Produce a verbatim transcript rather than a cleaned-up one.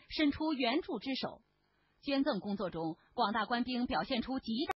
伸出援助之手。捐赠工作中，广大官兵表现出极大